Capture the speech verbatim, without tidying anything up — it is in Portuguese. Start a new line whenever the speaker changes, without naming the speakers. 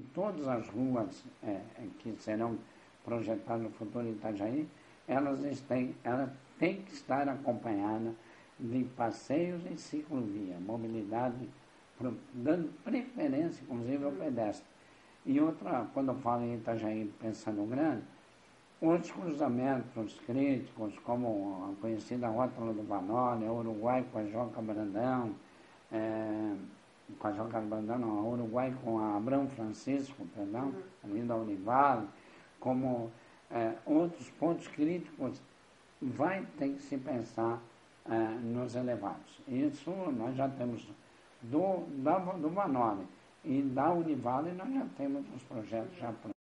todas as ruas é, que serão projetadas no futuro em Itajaí, elas têm, ela tem que estar acompanhada de passeios em ciclovia, mobilidade, dando preferência, inclusive, ao pedestre. E outra, quando eu falo em Itajaí pensando grande, outros cruzamentos críticos, como a conhecida Rótula do Vanoli, a Uruguai com a Joca Brandão, é, com a Joca Brandão, não, a Uruguai com a Abrão Francisco, perdão, uhum. ali da Univale, como é, outros pontos críticos, vai ter que se pensar é, nos elevados. Isso nós já temos do, da, do Vanoli e da Univale, nós já temos os projetos já prontos.